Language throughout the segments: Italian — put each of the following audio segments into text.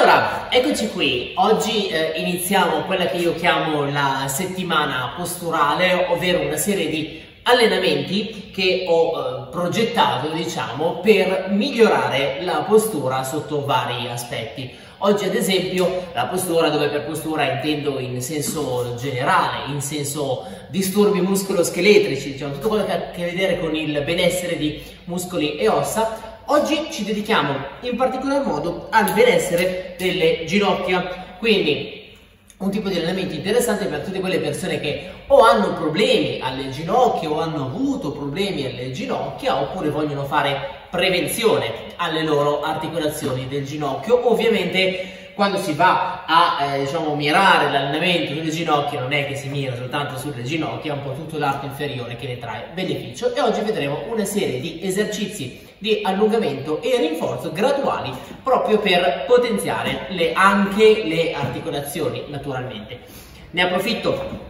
Allora, eccoci qui. Oggi iniziamo quella che io chiamo la settimana posturale, ovvero una serie di allenamenti che ho progettato, diciamo, per migliorare la postura sotto vari aspetti. Oggi ad esempio la postura, dove per postura intendo in senso generale, in senso disturbi muscoloscheletrici, diciamo tutto quello che ha a che vedere con il benessere di muscoli e ossa. Oggi ci dedichiamo in particolar modo al benessere delle ginocchia, quindi un tipo di allenamento interessante per tutte quelle persone che o hanno problemi alle ginocchia o hanno avuto problemi alle ginocchia oppure vogliono fare prevenzione alle loro articolazioni del ginocchio. Ovviamente quando si va a diciamo, mirare l'allenamento delle ginocchia non è che si mira soltanto sulle ginocchia, è un po' tutto l'arto inferiore che ne trae beneficio, e oggi vedremo una serie di esercizi di allungamento e rinforzo graduali proprio per potenziare anche le articolazioni naturalmente. Ne approfitto.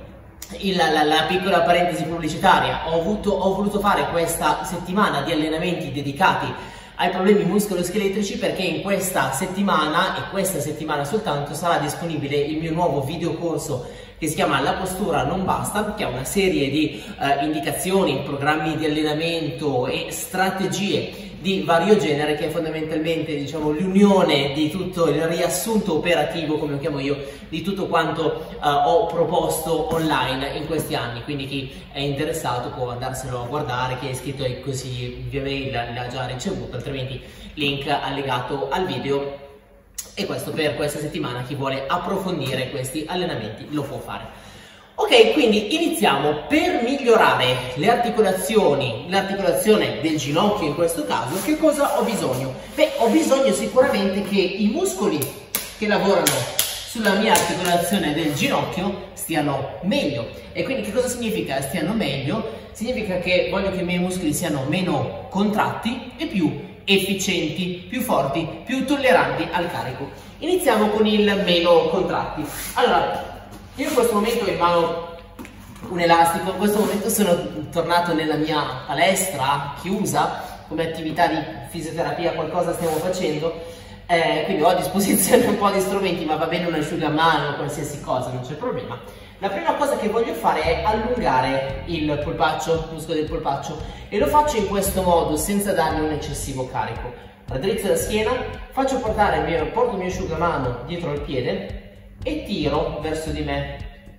La piccola parentesi pubblicitaria, ho voluto fare questa settimana di allenamenti dedicati ai problemi muscoloscheletrici perché in questa settimana e questa settimana soltanto sarà disponibile il mio nuovo videocorso che si chiama La postura non basta, che ha una serie di indicazioni, programmi di allenamento e strategie di vario genere, che è fondamentalmente, diciamo, l'unione di tutto il riassunto operativo, come lo chiamo io, di tutto quanto ho proposto online in questi anni. Quindi chi è interessato può andarselo a guardare, chi è iscritto ai così via mail l'ha già ricevuto, altrimenti link allegato al video. E questo per questa settimana, chi vuole approfondire questi allenamenti lo può fare. Ok, quindi iniziamo. Per migliorare le articolazioni, l'articolazione del ginocchio in questo caso, che cosa ho bisogno? Beh, ho bisogno sicuramente che i muscoli che lavorano sulla mia articolazione del ginocchio stiano meglio. E quindi che cosa significa stiano meglio? Significa che voglio che i miei muscoli siano meno contratti e più efficienti, più forti, più tolleranti al carico. Iniziamo con il meno contratti. Allora, io in questo momento ho in mano un elastico, in questo momento sono tornato nella mia palestra chiusa, come attività di fisioterapia qualcosa stiamo facendo, quindi ho a disposizione un po' di strumenti, ma va bene un asciugamano, qualsiasi cosa, non c'è problema. La prima cosa che voglio fare è allungare il polpaccio, il muscolo del polpaccio, e lo faccio in questo modo senza dargli un eccessivo carico. Raddrizzo la schiena, porto il mio asciugamano dietro al piede e tiro verso di me.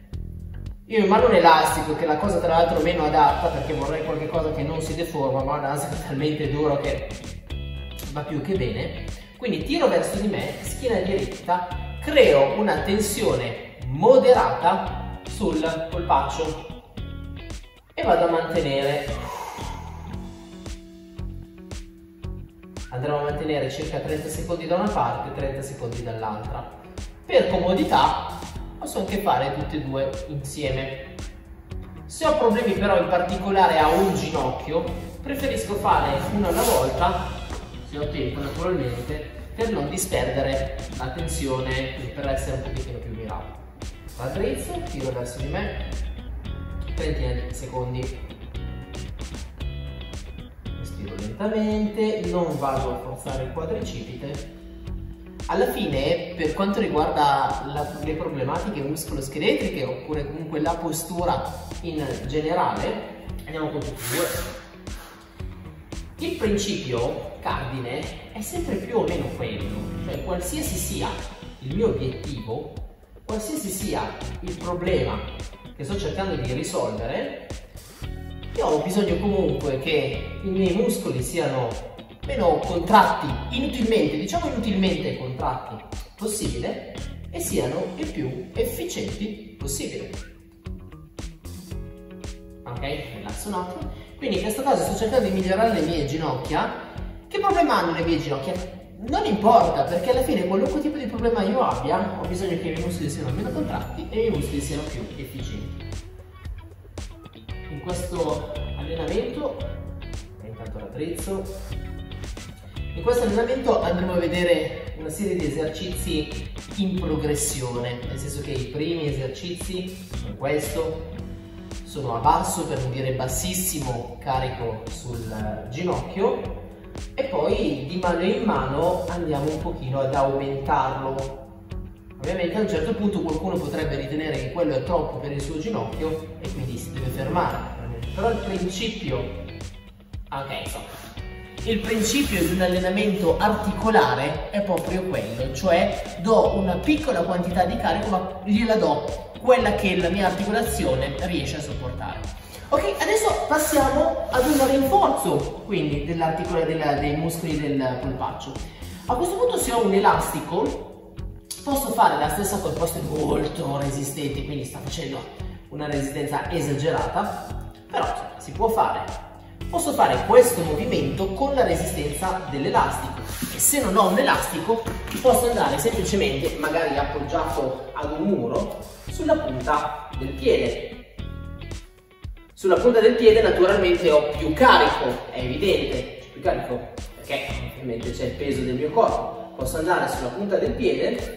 Io ho in mano un elastico, che è la cosa tra l'altro meno adatta, perché vorrei qualche cosa che non si deforma, ma un elastico talmente duro che va più che bene. Quindi tiro verso di me, schiena diritta, creo una tensione moderata sul polpaccio e vado a mantenere. Andremo a mantenere circa 30 secondi da una parte e 30 secondi dall'altra. Per comodità posso anche fare tutte e due insieme. Se ho problemi però in particolare a un ginocchio, preferisco fare uno alla volta, se ho tempo naturalmente, per non disperdere la tensione, per essere un pochettino più mirato. Raddrizzo, tiro verso di me, 30 secondi. Stiro lentamente, non vado a forzare il quadricipite. Alla fine, per quanto riguarda le problematiche muscoloscheletriche oppure comunque la postura in generale, andiamo con tutti e due. Il principio cardine è sempre più o meno quello, cioè qualsiasi sia il mio obiettivo, qualsiasi sia il problema che sto cercando di risolvere, io ho bisogno comunque che i miei muscoli siano meno contratti, inutilmente contratti possibile, e siano il più efficienti possibile. Ok? Rilasso un attimo. Quindi in questo caso sto cercando di migliorare le mie ginocchia. Che problema hanno le mie ginocchia? Non importa, perché alla fine qualunque tipo di problema io abbia, ho bisogno che i miei muscoli siano meno contratti e i miei muscoli siano più efficienti. In questo allenamento, intanto raddrizzo. In questo allenamento andremo a vedere una serie di esercizi in progressione, nel senso che i primi esercizi, come questo, sono a basso, per non dire bassissimo, carico sul ginocchio. e poi di mano in mano andiamo un pochino ad aumentarlo. Ovviamente a un certo punto qualcuno potrebbe ritenere che quello è troppo per il suo ginocchio e quindi si deve fermare, però il principio, il principio di un allenamento articolare è proprio quello, cioè do una piccola quantità di carico ma gliela do quella che la mia articolazione riesce a sopportare. Ok, adesso passiamo ad un rinforzo quindi dei muscoli del polpaccio. A questo punto, se ho un elastico posso fare la stessa cosa, questo è molto resistente, quindi sta facendo una resistenza esagerata, però si può fare. Posso fare questo movimento con la resistenza dell'elastico e se non ho un elastico posso andare semplicemente, magari appoggiato ad un muro, sulla punta del piede. Sulla punta del piede naturalmente ho più carico, è evidente, c'è più carico perché ovviamente c'è il peso del mio corpo. Posso andare sulla punta del piede,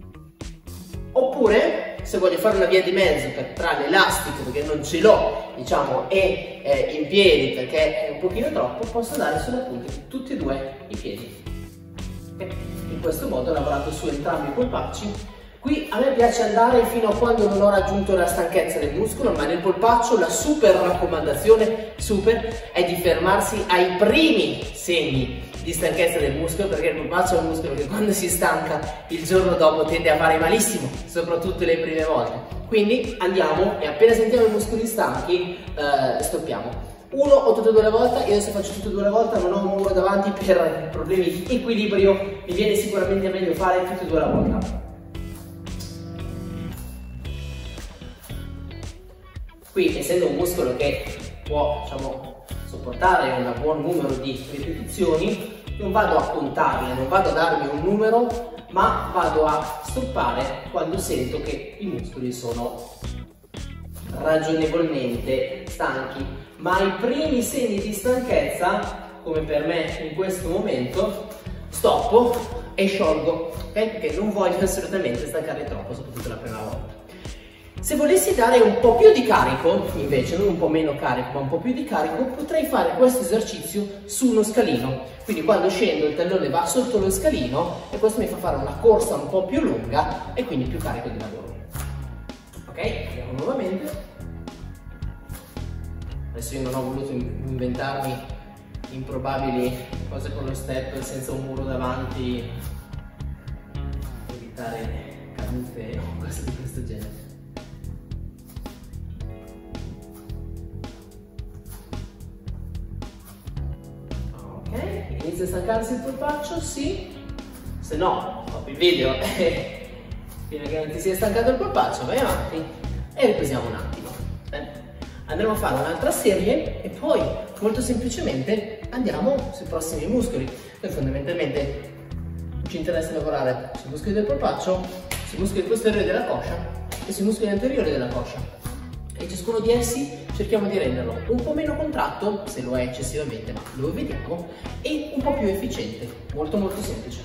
oppure se voglio fare una via di mezzo tra l'elastico, perché non ce l'ho, diciamo, e in piedi perché è un pochino troppo, posso andare sulla punta di tutti e due i piedi. In questo modo ho lavorato su entrambi i polpacci. Qui a me piace andare fino a quando non ho raggiunto la stanchezza del muscolo, ma nel polpaccio la super raccomandazione è di fermarsi ai primi segni di stanchezza del muscolo, perché il polpaccio è un muscolo che quando si stanca il giorno dopo tende a fare malissimo, soprattutto le prime volte. Quindi andiamo e appena sentiamo i muscoli stanchi stoppiamo. Uno o tutte e due alla volta. Io adesso faccio tutte e due alla volta, non ho un muro davanti per problemi di equilibrio, mi viene sicuramente meglio fare tutte e due alla volta. Qui, essendo un muscolo che può, diciamo, sopportare un buon numero di ripetizioni, non vado a contarle, non vado a darmi un numero, ma vado a stoppare quando sento che i muscoli sono ragionevolmente stanchi. Ma ai primi segni di stanchezza, come per me in questo momento, stoppo e sciolgo, perché non voglio assolutamente stancare troppo, soprattutto la prima volta. Se volessi dare un po' più di carico, invece, non un po' meno carico, ma un po' più di carico, potrei fare questo esercizio su uno scalino. Quindi quando scendo il tallone va sotto lo scalino e questo mi fa fare una corsa un po' più lunga e quindi più carico di lavoro. Ok, andiamo nuovamente. Adesso io non ho voluto inventarmi improbabili cose con lo step senza un muro davanti, per evitare cadute o cose di questo genere. Inizia a stancarsi il polpaccio? Sì. Se no, stoppi il video fino a che non ti sia stancato il polpaccio, vai avanti e riposiamo un attimo. Andremo a fare un'altra serie e poi molto semplicemente andiamo sui prossimi muscoli. Noi fondamentalmente ci interessa lavorare sui muscoli del polpaccio, sui muscoli posteriori della coscia e sui muscoli anteriori della coscia. E ciascuno di essi cerchiamo di renderlo un po' meno contratto, se lo è eccessivamente, ma lo vediamo, e un po' più efficiente, molto molto semplice.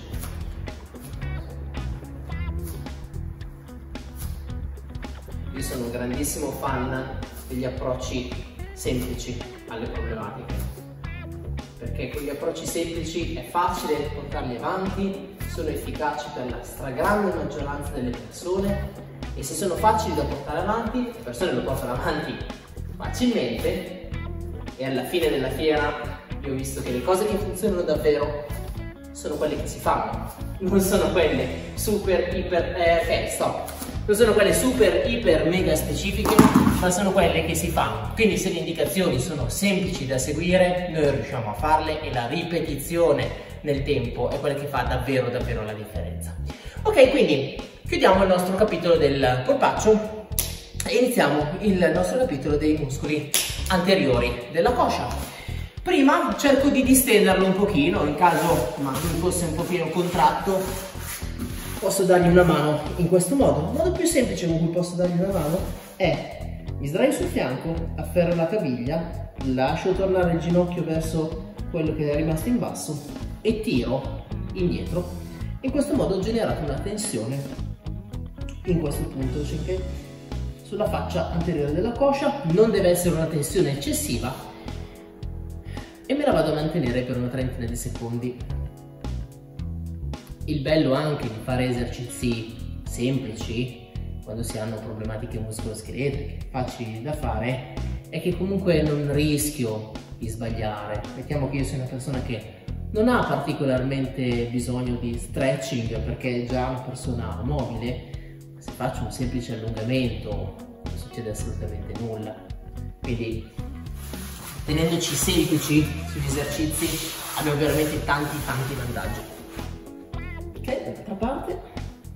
Io sono un grandissimo fan degli approcci semplici alle problematiche, perché con gli approcci semplici è facile portarli avanti, sono efficaci per la stragrande maggioranza delle persone. E se sono facili da portare avanti, le persone lo portano avanti facilmente e alla fine della fiera io ho visto che le cose che funzionano davvero sono quelle che si fanno, non sono quelle super iper non sono quelle super iper mega specifiche, ma sono quelle che si fanno. Quindi se le indicazioni sono semplici da seguire, noi riusciamo a farle e la ripetizione nel tempo è quella che fa davvero davvero la differenza. Ok, quindi chiudiamo il nostro capitolo del polpaccio e iniziamo il nostro capitolo dei muscoli anteriori della coscia. Prima cerco di distenderlo un pochino, in caso lui fosse un pochino contratto posso dargli una mano in questo modo. Il modo più semplice con cui posso dargli una mano è mi sdraio sul fianco, afferro la caviglia, lascio tornare il ginocchio verso quello che è rimasto in basso e tiro indietro. In questo modo ho generato una tensione in questo punto, cioè sulla faccia anteriore della coscia. Non deve essere una tensione eccessiva, e me la vado a mantenere per una trentina di secondi. Il bello anche di fare esercizi semplici quando si hanno problematiche muscoloscheletriche facili da fare è che comunque non rischio di sbagliare. Mettiamo che io sia una persona che non ha particolarmente bisogno di stretching perché è già una persona mobile, se faccio un semplice allungamento non succede assolutamente nulla. Quindi tenendoci semplici sugli esercizi abbiamo veramente tanti vantaggi. Ok, dall'altra parte.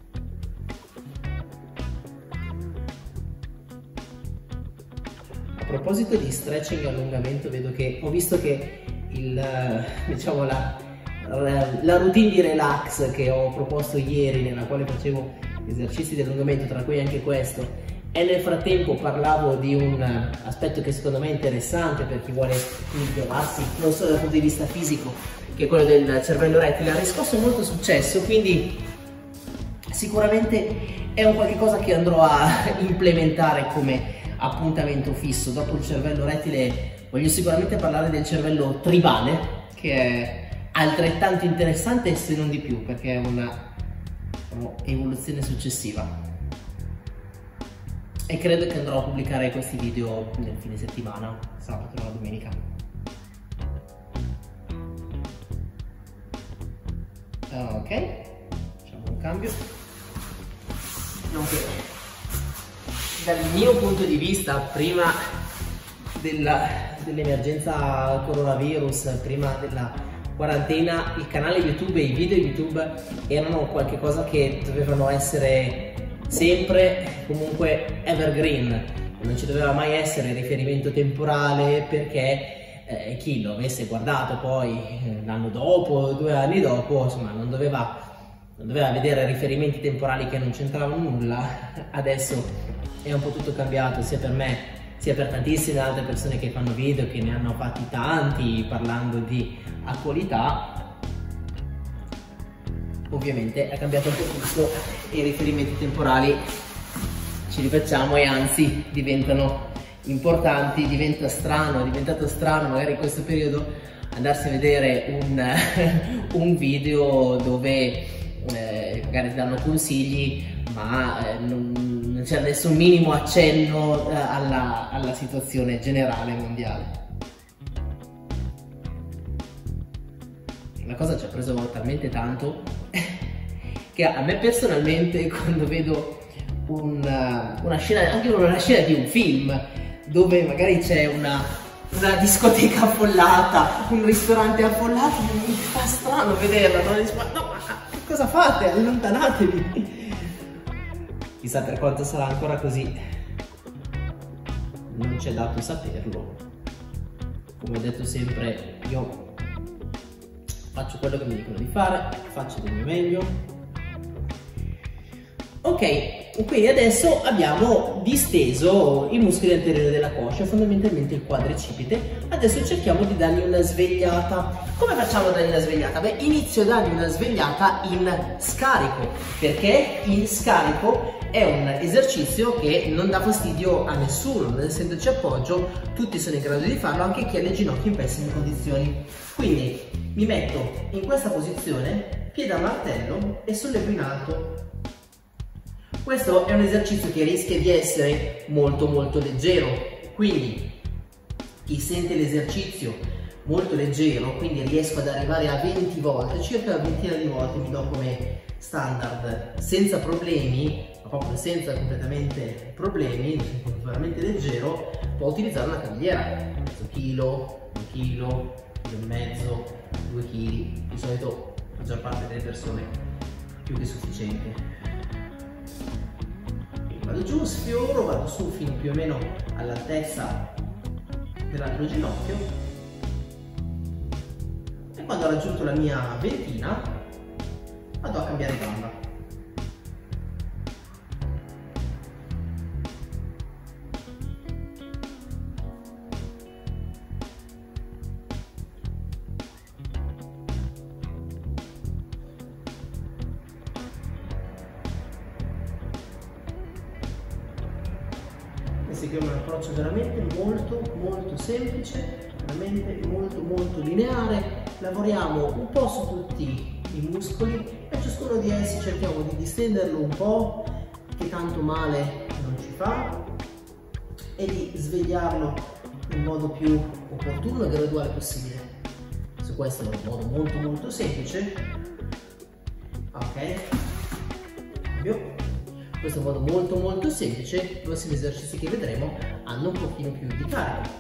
A proposito di stretching e allungamento, ho visto che diciamo la routine di relax che ho proposto ieri, nella quale facevo esercizi di allungamento, tra cui anche questo, e nel frattempo parlavo di un aspetto che secondo me è interessante per chi vuole migliorarsi non solo dal punto di vista fisico, che è quello del cervello rettile, ha riscosso molto successo, quindi sicuramente è un qualche cosa che andrò a implementare come appuntamento fisso. Dopo il cervello rettile voglio sicuramente parlare del cervello tribale, che è altrettanto interessante se non di più, perché è una evoluzione successiva, e credo che andrò a pubblicare questi video nel fine settimana, sabato o la domenica. Ok, facciamo un cambio. Dal mio punto di vista, prima dell'emergenza coronavirus, prima della quarantena, il canale YouTube e i video YouTube erano qualcosa che dovevano essere sempre comunque evergreen, non ci doveva mai essere riferimento temporale, perché chi lo avesse guardato poi l'anno dopo, 2 anni dopo, insomma non doveva vedere riferimenti temporali che non c'entravano nulla. Adesso è un po' tutto cambiato, sia per me sia per tantissime altre persone che fanno video, che ne hanno fatti tanti parlando di attualità. Ovviamente è cambiato un po' tutto e i riferimenti temporali ci rifacciamo, e anzi diventano importanti. È diventato strano magari in questo periodo andarsi a vedere un video dove magari ti danno consigli, ma non c'è nessun minimo accenno alla situazione generale mondiale. La cosa ci ha preso talmente tanto che a me personalmente, quando vedo una scena, anche una scena di un film dove magari c'è una discoteca affollata, un ristorante affollato, mi fa strano vederla, no, ma che cosa fate? Allontanatevi! Chissà per quanto sarà ancora così, non c'è dato saperlo. Come ho detto sempre, io faccio quello che mi dicono di fare, faccio del mio meglio. Ok, quindi adesso abbiamo disteso i muscoli anteriori della coscia, fondamentalmente il quadricipite. Adesso cerchiamo di dargli una svegliata. Come facciamo a dargli una svegliata? Beh, inizio a dargli una svegliata in scarico, perché il scarico è un esercizio che non dà fastidio a nessuno, non essendoci appoggio, tutti sono in grado di farlo, anche chi ha le ginocchia in pessime condizioni. Quindi mi metto in questa posizione, piede a martello e sollevo in alto. Questo è un esercizio che rischia di essere molto leggero, quindi chi sente l'esercizio molto leggero, quindi riesco ad arrivare a 20 volte, circa una ventina di volte mi do come standard, senza problemi, ma proprio senza completamente problemi, veramente leggero, può utilizzare una cavigliera, mezzo chilo, 1 chilo, chilo e mezzo, 2 kg, di solito la maggior parte delle persone più che sufficiente. Vado giù, sfioro, vado su fino più o meno all'altezza dell'altro ginocchio, e quando ho raggiunto la mia ventina vado a cambiare gamba. Questo è un approccio veramente molto semplice veramente molto lineare. Lavoriamo un po' su tutti i muscoli e ciascuno di essi cerchiamo di distenderlo un po', che tanto male non ci fa, e di svegliarlo in modo più opportuno e graduale possibile. Su questo è un modo molto semplice. Ok, questo è un modo molto semplice. I prossimi esercizi che vedremo hanno un pochino più di carico,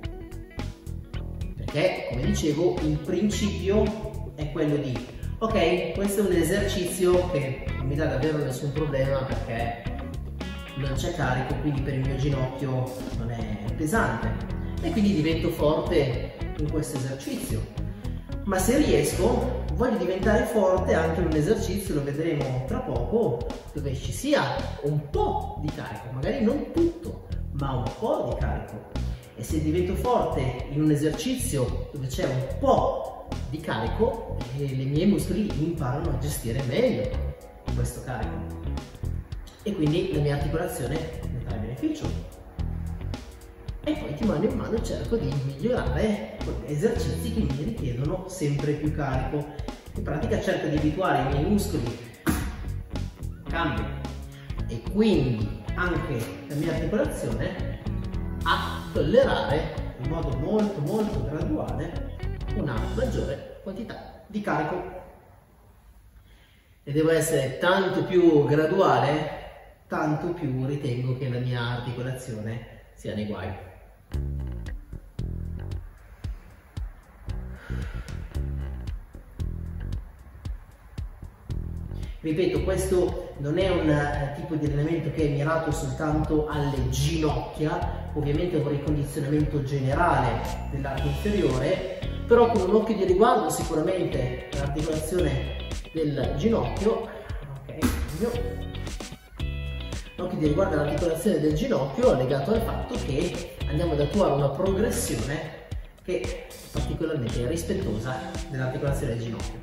perché come dicevo il principio è quello di ok, questo è un esercizio che non mi dà davvero nessun problema perché non c'è carico, quindi per il mio ginocchio non è pesante e quindi divento forte in questo esercizio. Ma se riesco, voglio diventare forte anche in un esercizio, lo vedremo tra poco, dove ci sia un po' di carico, magari non tutto, ma un po' di carico. E se divento forte in un esercizio dove c'è un po' di carico, i miei muscoli imparano a gestire meglio questo carico. E quindi la mia articolazione ne trae beneficio. E poi di mano in mano cerco di migliorare con esercizi che mi richiedono sempre più carico. In pratica cerco di abituare i miei muscoli a cambio e quindi anche la mia articolazione a tollerare in modo molto graduale una maggiore quantità di carico. E devo essere tanto più graduale, tanto più ritengo che la mia articolazione sia nei guai. Ripeto, questo non è un tipo di allenamento che è mirato soltanto alle ginocchia, ovviamente è un ricondizionamento generale dell'arco inferiore, però con un occhio di riguardo sicuramente l'articolazione del ginocchio, l'occhio di riguardo all'articolazione del ginocchio è legato al fatto che andiamo ad attuare una progressione che è particolarmente rispettosa dell'articolazione del ginocchio.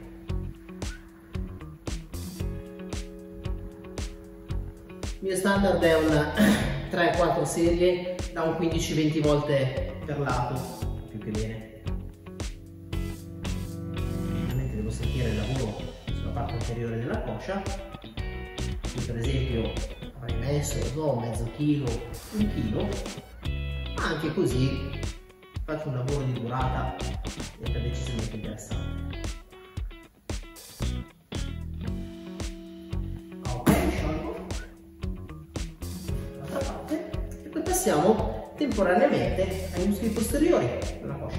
Il mio standard è un 3-4 serie da un 15-20 volte per lato, più che bene. Ovviamente devo sentire il lavoro sulla parte anteriore della coscia. Qui per esempio avrei messo mezzo chilo, un chilo, ma anche così faccio un lavoro di durata decisamente interessante. Passiamo temporaneamente ai muscoli posteriori della coscia.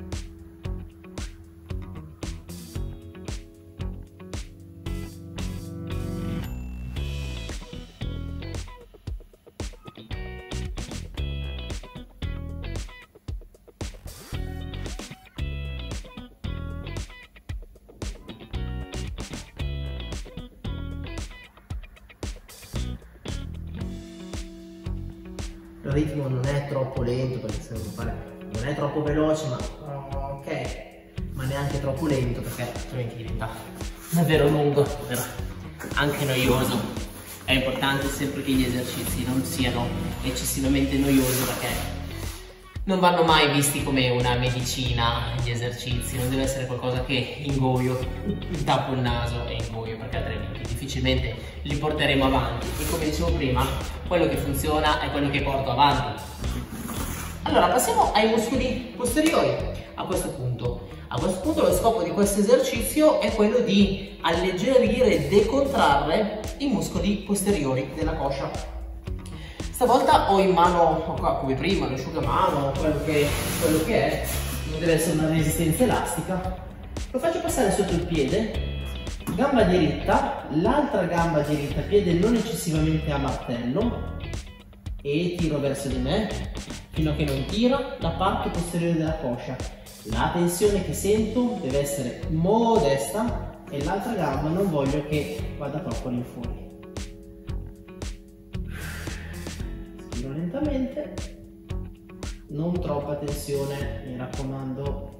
Il ritmo non è troppo lento, perché se devo fare, non è troppo veloce, ma ok, ma neanche troppo lento, perché altrimenti diventa davvero lungo, anche noioso. È importante sempre che gli esercizi non siano eccessivamente noiosi, perché non vanno mai visti come una medicina. Gli esercizi non deve essere qualcosa che ingoio, tappo il naso e ingoio, perché altrimenti difficilmente li porteremo avanti. E come dicevo prima, quello che funziona è quello che porto avanti. Allora passiamo ai muscoli posteriori. A questo punto lo scopo di questo esercizio è quello di alleggerire e decontrarre i muscoli posteriori della coscia. Stavolta ho in mano, qua come prima, l'asciugamano, quello che è, non deve essere una resistenza elastica. Lo faccio passare sotto il piede, gamba diritta, l'altra gamba diritta, piede non eccessivamente a martello, e tiro verso di me fino a che non tira la parte posteriore della coscia. La tensione che sento deve essere modesta e l'altra gamba non voglio che vada troppo all'infuori. Respiro lentamente, non troppa tensione, mi raccomando.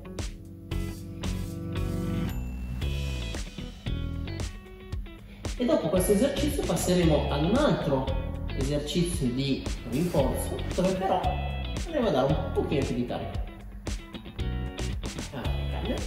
E dopo questo esercizio passeremo ad un altro esercizio di rinforzo, dove però andremo a dare un pochino più di carico. stabile.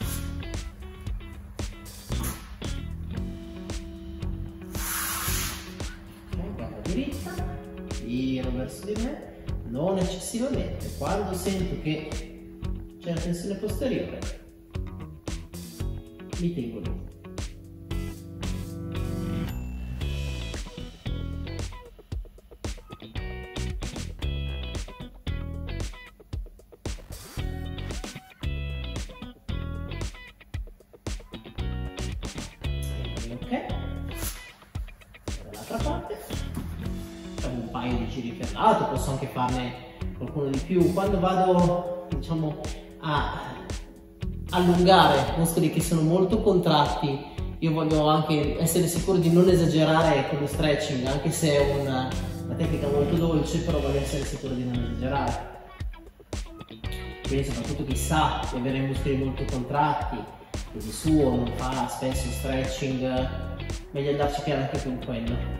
Ok, guarda diritta, giro verso di me, non eccessivamente. Quando sento che c'è la tensione posteriore, mi tengo lì. Ok, dall'altra parte facciamo un paio di giri per lato, posso anche farne qualcuno di più. Quando vado, diciamo, a allungare muscoli che sono molto contratti, io voglio anche essere sicuro di non esagerare con lo stretching, anche se è una tecnica molto dolce, però voglio essere sicuro di non esagerare. Quindi soprattutto chi sa di avere i muscoli molto contratti e di suo non fa spesso stretching, meglio andarci piano anche con quello.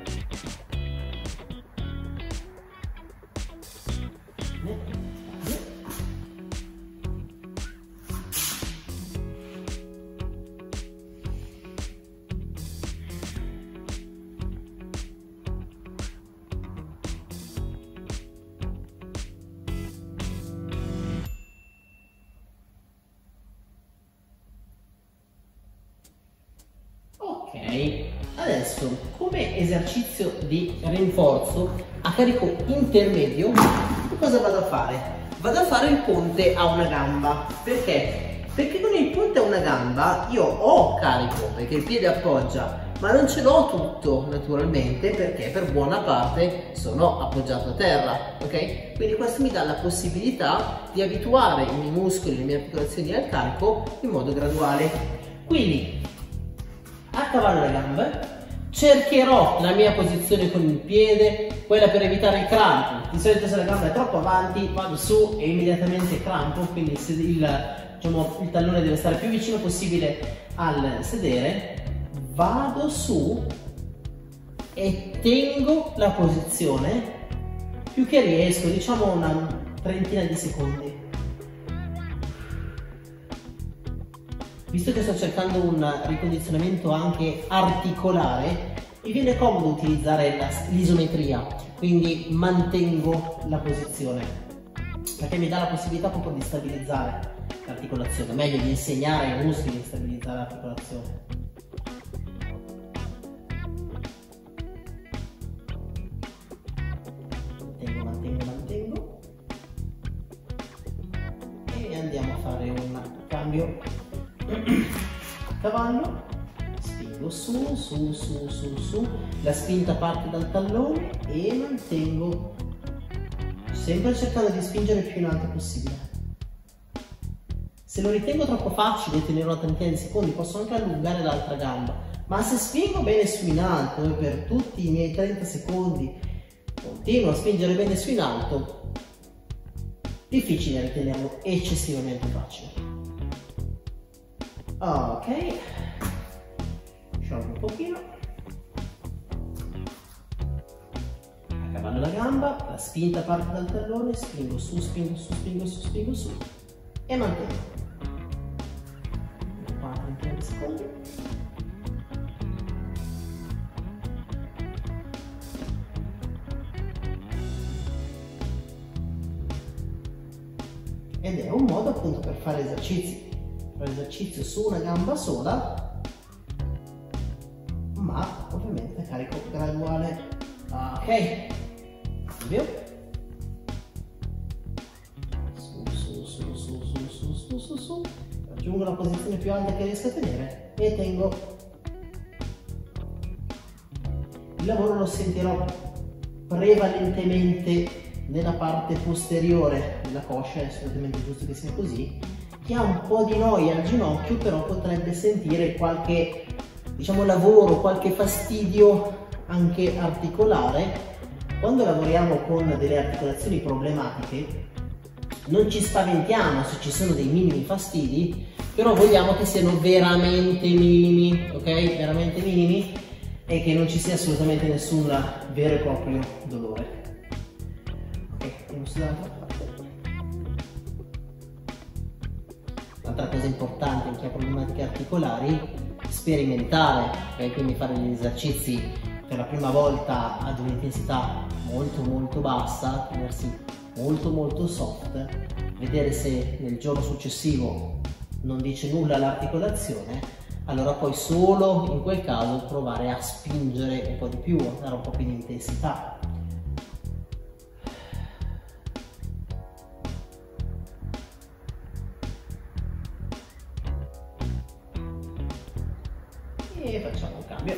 Ok, adesso come esercizio di rinforzo a carico intermedio, cosa vado a fare? Vado a fare il ponte a una gamba. Perché? Perché con il ponte a una gamba io ho carico, perché il piede appoggia, ma non ce l'ho tutto naturalmente, perché per buona parte sono appoggiato a terra, ok? Quindi questo mi dà la possibilità di abituare i miei muscoli, le mie articolazioni al carico in modo graduale. Quindi a cavallo le gambe, cercherò la mia posizione con il piede, quella per evitare il crampo. Di solito se la gamba è troppo avanti vado su e immediatamente crampo, quindi se diciamo, il tallone deve stare più vicino possibile al sedere, vado su e tengo la posizione più che riesco, diciamo una trentina di secondi. Visto che sto cercando un ricondizionamento anche articolare, mi viene comodo utilizzare l'isometria, quindi mantengo la posizione, perché mi dà la possibilità proprio di stabilizzare l'articolazione, meglio di insegnare ai muscoli di stabilizzare l'articolazione. Mantengo. E andiamo a fare un cambio. Cavallo, spingo su, la spinta parte dal tallone e mantengo, sempre cercando di spingere il più in alto possibile. Se lo ritengo troppo facile tenere una trentina di secondi, posso anche allungare l'altra gamba, ma se spingo bene su in alto e per tutti i miei 30 secondi continuo a spingere bene su in alto, difficile ritenerlo eccessivamente facile. Ok, sciolgo un pochino, a cavallo la gamba, la spinta parte dal tallone, spingo su e mantengo. 30 secondi. Ed è un modo appunto per fare esercizi. L'esercizio su una gamba sola, ma ovviamente carico graduale. Ok, cambio, su, raggiungo la posizione più alta che riesco a tenere e tengo. Il lavoro lo sentirò prevalentemente nella parte posteriore della coscia, è assolutamente giusto che sia così. Chi ha un po' di noia al ginocchio però potrebbe sentire qualche, diciamo, lavoro, qualche fastidio anche articolare. Quando lavoriamo con delle articolazioni problematiche non ci spaventiamo se ci sono dei minimi fastidi, però vogliamo che siano veramente minimi, ok? Veramente minimi, e che non ci sia assolutamente nessun vero e proprio dolore. Ok, andiamo sull'altra parte. un'altra cosa importante in chi ha problematiche articolari, sperimentare, okay? Quindi fare degli esercizi per la prima volta ad un'intensità molto bassa, tenersi molto soft, vedere se nel giorno successivo non dice nulla l'articolazione, allora poi solo in quel caso provare a spingere un po' di più, a dare un po' più di intensità. E facciamo un cambio.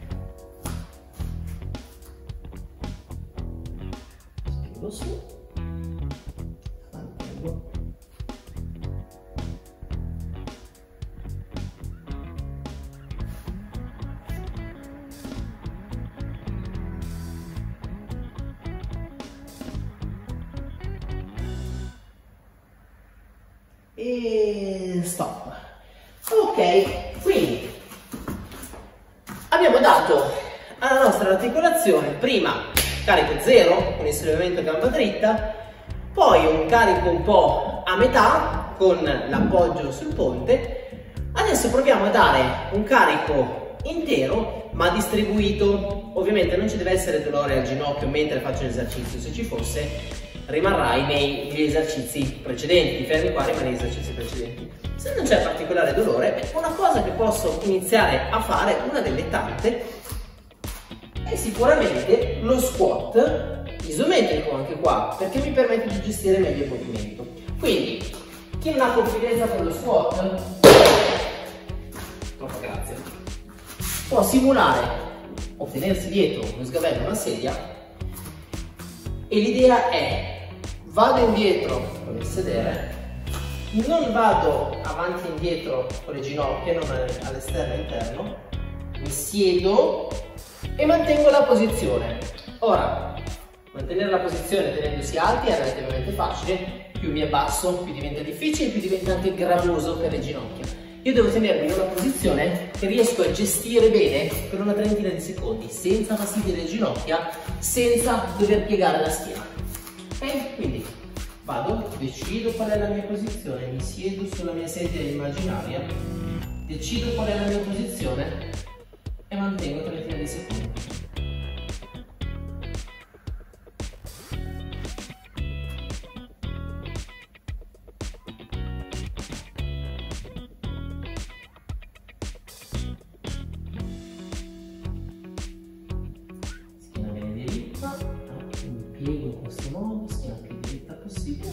Spingo su, mantengo. E stop. Ok, quindi abbiamo dato alla nostra articolazione prima carico 0 con il sollevamento a gamba dritta, poi un carico un po' a metà con l'appoggio sul ponte. Adesso proviamo a dare un carico intero ma distribuito. Ovviamente non ci deve essere dolore al ginocchio mentre faccio l'esercizio, se ci fosse rimarrai negli esercizi precedenti, fermi qua, rimani negli esercizi precedenti. Se non c'è particolare dolore, una cosa che posso iniziare a fare, una delle tante, è sicuramente lo squat isometrico anche qua, perché mi permette di gestire meglio il movimento. Quindi, chi non ha confidenza con lo squat, troppo grazie, può simulare o tenersi dietro uno sgabello o una sedia, e l'idea è: vado indietro con il sedere, non vado avanti e indietro con le ginocchia, non all'esterno e all'interno, mi siedo e mantengo la posizione. Ora, mantenere la posizione tenendosi alti è relativamente facile, più mi abbasso più diventa difficile, più diventa anche gravoso per le ginocchia. Io devo tenermi in una posizione che riesco a gestire bene per una trentina di secondi, senza fastidio delle ginocchia, senza dover piegare la schiena. Ok? Quindi vado, decido qual è la mia posizione, mi siedo sulla mia sedia immaginaria, decido qual è la mia posizione e mantengo 30 di secondi. Schiena bene diritta, mi piego in questo modo, schiena più diritta possibile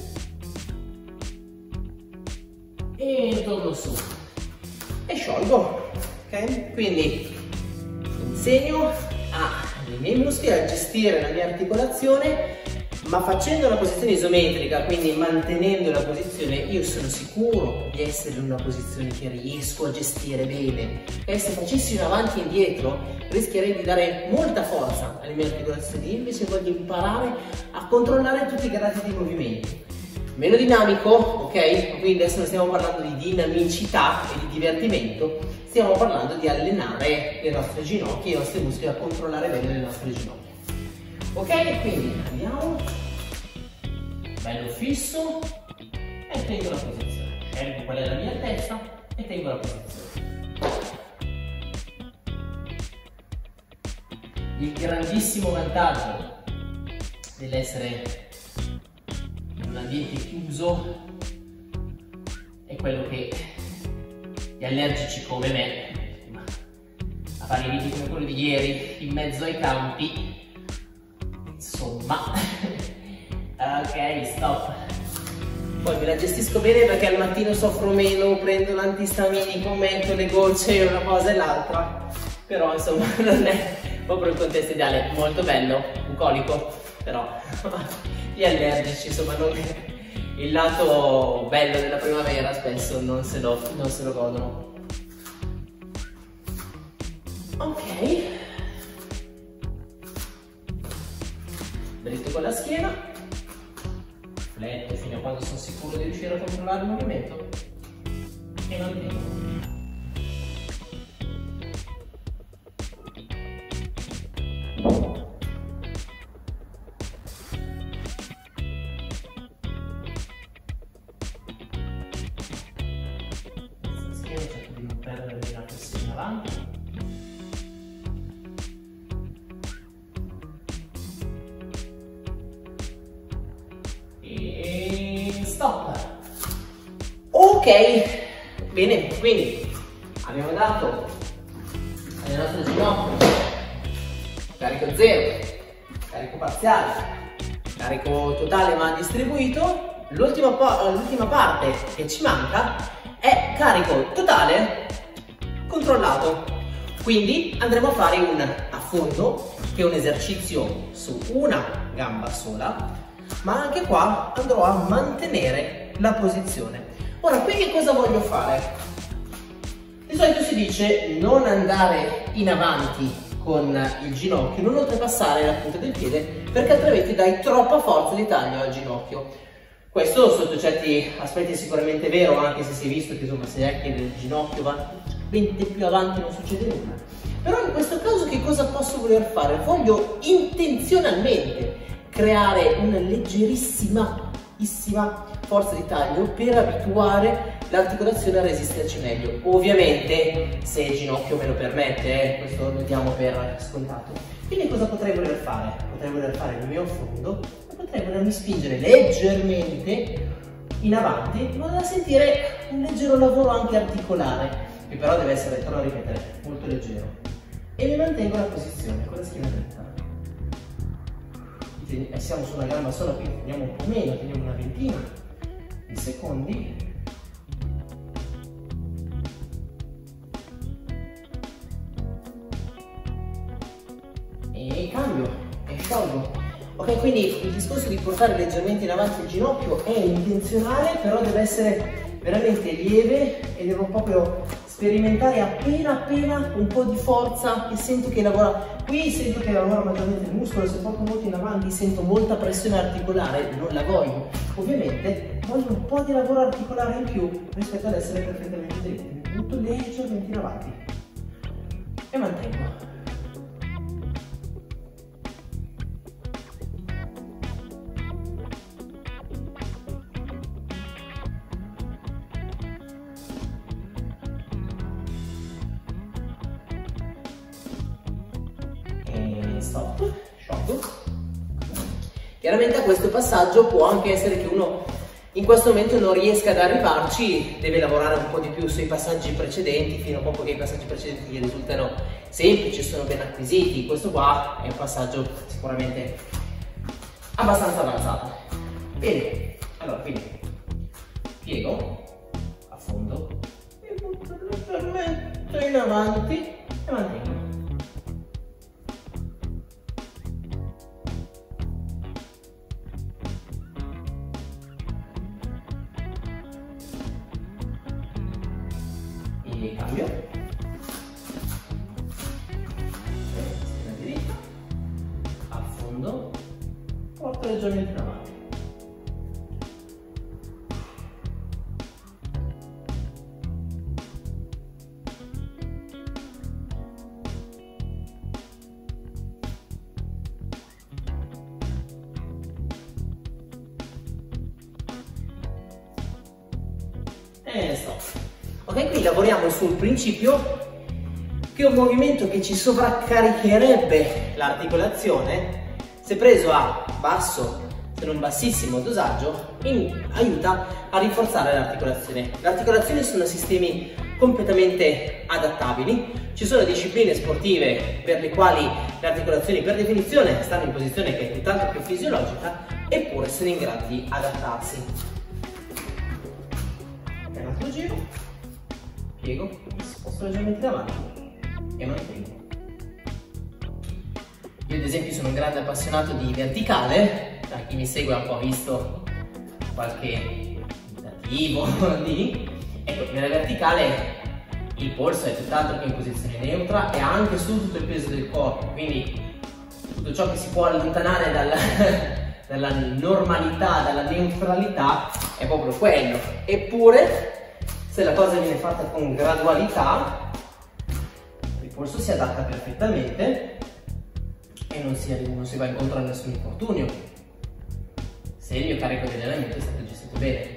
e torno su e sciolgo. Ok? Quindi insegno ai miei muscoli a gestire la mia articolazione, ma facendo una posizione isometrica, quindi mantenendo la posizione, io sono sicuro di essere in una posizione che riesco a gestire bene. E se facessi un avanti e indietro rischierei di dare molta forza alle mie articolazioni, invece voglio imparare a controllare tutti i gradi di movimento. Meno dinamico, ok? Quindi adesso non stiamo parlando di dinamicità e di divertimento, stiamo parlando di allenare le nostre ginocchia, i nostri muscoli a controllare bene le nostre ginocchia. Ok? Quindi andiamo, bello fisso e tengo la posizione. Scelgo qual è la mia altezza e tengo la posizione. Il grandissimo vantaggio dell'essere in un ambiente chiuso è quello che gli allergici come me, a fare i riti come quello di ieri in mezzo ai campi, insomma, ok, stop. Poi me la gestisco bene perché al mattino soffro meno, prendo l'antistaminico, metto le gocce, una cosa e l'altra, però insomma non è proprio il contesto ideale. Molto bello, bucolico, però gli allergici, insomma, il lato bello della primavera spesso non se lo godono. Ok, dritto con la schiena, fletto fino a quando sono sicuro di riuscire a controllare il movimento e mantengo. Ok, bene, quindi abbiamo dato alle nostre ginocchia carico zero, carico parziale, carico totale ma distribuito. L'ultima parte che ci manca è carico totale controllato. Quindi andremo a fare un affondo, che è un esercizio su una gamba sola, ma anche qua andrò a mantenere la posizione. Ora, qui che cosa voglio fare? Di solito si dice non andare in avanti con il ginocchio, non oltrepassare la punta del piede, perché altrimenti dai troppa forza di taglio al ginocchio. Questo sotto certi aspetti è sicuramente vero, anche se si è visto che insomma, se anche il ginocchio va 20 più avanti non succede nulla. Però in questo caso che cosa posso voler fare? Voglio intenzionalmente creare una leggerissima forza di taglio per abituare l'articolazione a resisterci meglio. Ovviamente se il ginocchio me lo permette, questo lo diamo per scontato. Quindi cosa potrei voler fare? Potrei voler fare il mio affondo e potrei volermi spingere leggermente in avanti in modo da sentire un leggero lavoro anche articolare, che però deve essere, torno a ripetere, molto leggero. E mi mantengo la posizione con la schiena dritta. Siamo su una gamba sola, quindi teniamo un po' meno, teniamo una ventina di secondi. E cambio e sciolgo. Ok, quindi il discorso di portare leggermente in avanti il ginocchio è intenzionale, però deve essere veramente lieve e devo proprio sperimentare appena un po' di forza e sento che lavora. Qui sento che lavora maggiormente il muscolo, se porto molto in avanti sento molta pressione articolare, non la voglio. Ovviamente voglio un po' di lavoro articolare in più rispetto ad essere perfettamente dritto. Mi butto leggermente in avanti e mantengo. Stop, sciolgo. Chiaramente a questo passaggio può anche essere che uno in questo momento non riesca ad arrivarci, deve lavorare un po' di più sui passaggi precedenti, fino a poco che i passaggi precedenti gli risultano semplici, sono ben acquisiti. Questo qua è un passaggio sicuramente abbastanza avanzato. Bene, allora quindi piego, affondo e butto leggermente in avanti e mantengo. E cambio. Schiena diritta, affondo, porto leggermente in avanti. E stop. Ok, qui lavoriamo sul principio che un movimento che ci sovraccaricherebbe l'articolazione, se preso a basso, se non bassissimo dosaggio, aiuta a rinforzare l'articolazione. Le articolazioni sono sistemi completamente adattabili. Ci sono discipline sportive per le quali le articolazioni per definizione stanno in posizione che è tutt'altro più fisiologica, eppure sono in grado di adattarsi. Un altro giro, piego, sposto leggermente davanti e mantengo. Io ad esempio sono un grande appassionato di verticale, da chi mi segue ha un po' visto qualche tentativo di... Ecco, nella verticale il polso è tutt'altro che in posizione neutra e ha anche su tutto il peso del corpo, quindi tutto ciò che si può allontanare dalla normalità, dalla neutralità è proprio quello. Eppure se la cosa viene fatta con gradualità il polso si adatta perfettamente e non si va incontro a nessun infortunio se il mio carico di allenamento è stato gestito bene.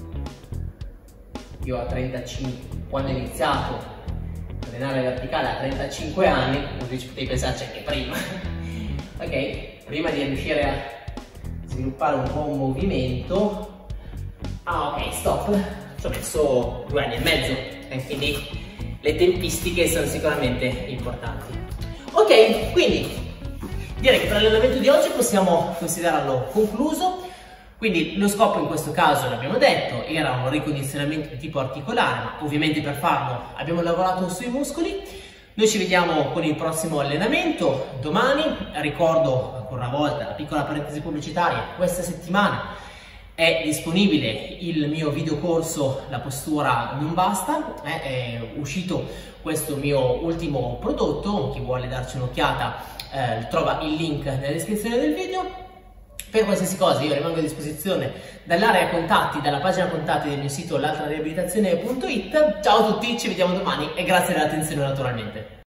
Io a 35, quando ho iniziato a allenare verticale a 35 anni, così ci potevi pensarci anche prima, ok? Prima di riuscire a sviluppare un po' un movimento, ok, stop, ci ho messo 2 anni e mezzo, quindi le tempistiche sono sicuramente importanti. Ok, quindi direi che per l'allenamento di oggi possiamo considerarlo concluso. Quindi lo scopo in questo caso, l'abbiamo detto, era un ricondizionamento di tipo articolare, ma ovviamente per farlo abbiamo lavorato sui muscoli. Noi ci vediamo con il prossimo allenamento domani. Ricordo ancora una volta la piccola parentesi pubblicitaria: questa settimana è disponibile il mio videocorso La postura non basta, è uscito questo mio ultimo prodotto. Chi vuole darci un'occhiata trova il link nella descrizione del video. Per qualsiasi cosa io rimango a disposizione dall'area contatti, dalla pagina contatti del mio sito l'altrariabilitazione.it. Ciao a tutti, ci vediamo domani e grazie dell'attenzione naturalmente.